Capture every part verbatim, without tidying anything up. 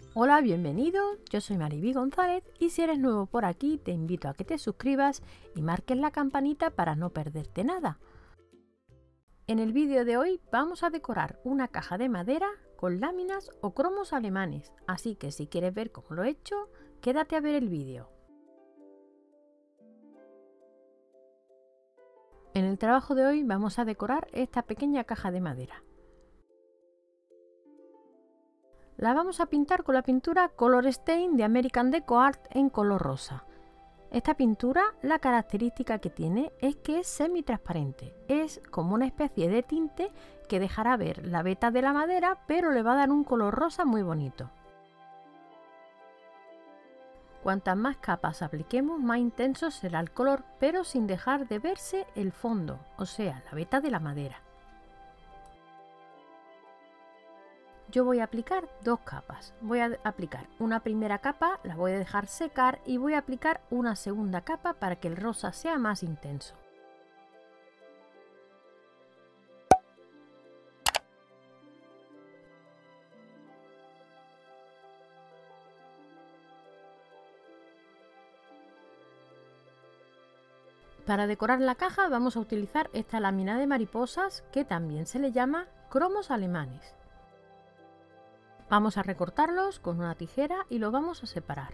Hola, bienvenido, yo soy Maribí González y si eres nuevo por aquí te invito a que te suscribas y marques la campanita para no perderte nada. En el vídeo de hoy vamos a decorar una caja de madera con láminas o cromos alemanes, así que si quieres ver cómo lo he hecho, quédate a ver el vídeo. En el trabajo de hoy vamos a decorar esta pequeña caja de madera. La vamos a pintar con la pintura Color Stain de American Deco Art en color rosa. Esta pintura, la característica que tiene es que es semitransparente. Es como una especie de tinte que dejará ver la veta de la madera, pero le va a dar un color rosa muy bonito. Cuantas más capas apliquemos, más intenso será el color, pero sin dejar de verse el fondo, o sea, la veta de la madera. Yo voy a aplicar dos capas. Voy a aplicar una primera capa, la voy a dejar secar y voy a aplicar una segunda capa para que el rosa sea más intenso. Para decorar la caja vamos a utilizar esta lámina de mariposas que también se le llama cromos alemanes. Vamos a recortarlos con una tijera y lo vamos a separar.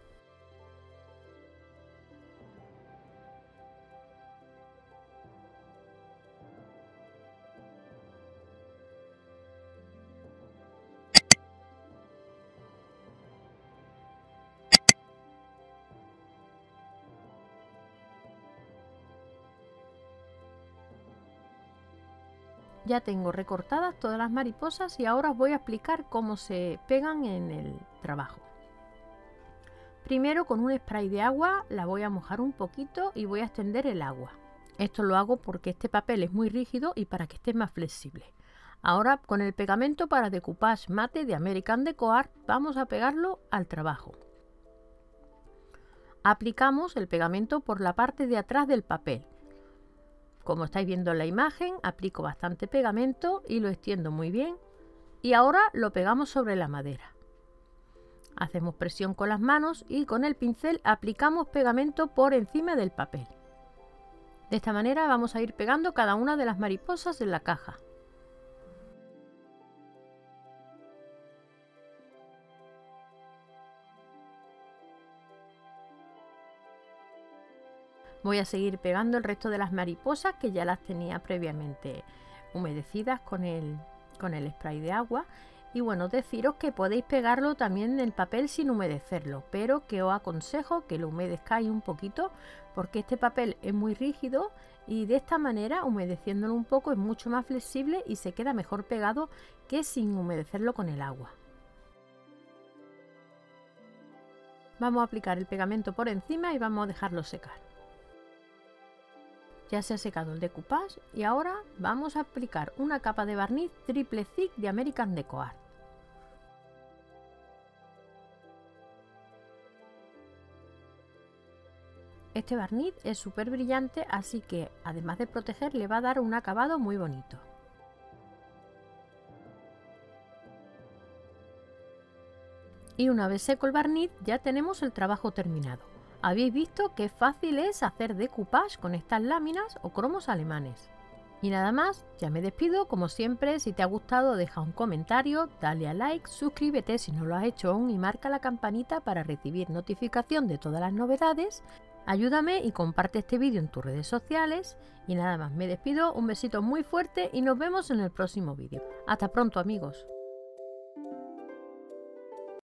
Ya tengo recortadas todas las mariposas y ahora os voy a explicar cómo se pegan en el trabajo. Primero, con un spray de agua la voy a mojar un poquito y voy a extender el agua. Esto lo hago porque este papel es muy rígido y para que esté más flexible. Ahora, con el pegamento para decoupage mate de American Deco Art vamos a pegarlo al trabajo. Aplicamos el pegamento por la parte de atrás del papel. Como estáis viendo en la imagen, aplico bastante pegamento y lo extiendo muy bien. Y ahora lo pegamos sobre la madera. Hacemos presión con las manos y con el pincel aplicamos pegamento por encima del papel. De esta manera vamos a ir pegando cada una de las mariposas en la caja. Voy a seguir pegando el resto de las mariposas que ya las tenía previamente humedecidas con el, con el spray de agua. Y bueno, deciros que podéis pegarlo también en el papel sin humedecerlo, pero que os aconsejo que lo humedezcáis un poquito porque este papel es muy rígido y de esta manera, humedeciéndolo un poco, es mucho más flexible y se queda mejor pegado que sin humedecerlo con el agua. Vamos a aplicar el pegamento por encima y vamos a dejarlo secar. Ya se ha secado el decoupage y ahora vamos a aplicar una capa de barniz triple thick de American Deco Art. Este barniz es súper brillante, así que además de proteger le va a dar un acabado muy bonito. Y una vez seco el barniz ya tenemos el trabajo terminado. Habéis visto qué fácil es hacer decoupage con estas láminas o cromos alemanes. Y nada más, ya me despido. Como siempre, si te ha gustado deja un comentario, dale a like, suscríbete si no lo has hecho aún y marca la campanita para recibir notificación de todas las novedades. Ayúdame y comparte este vídeo en tus redes sociales. Y nada más, me despido, un besito muy fuerte y nos vemos en el próximo vídeo. Hasta pronto, amigos.